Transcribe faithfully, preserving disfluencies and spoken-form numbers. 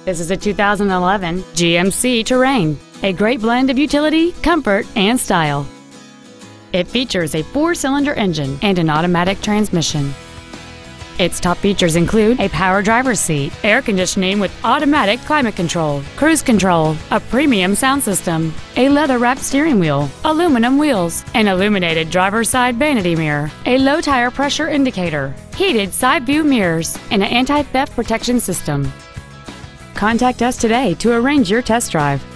This is a two thousand eleven G M C Terrain, a great blend of utility, comfort, and style. It features a four-cylinder engine and an automatic transmission. Its top features include a power driver's seat, air conditioning with automatic climate control, cruise control, a premium sound system, a leather-wrapped steering wheel, aluminum wheels, an illuminated driver's side vanity mirror, a low tire pressure indicator, heated side view mirrors, and an anti-theft protection system. Contact us today to arrange your test drive.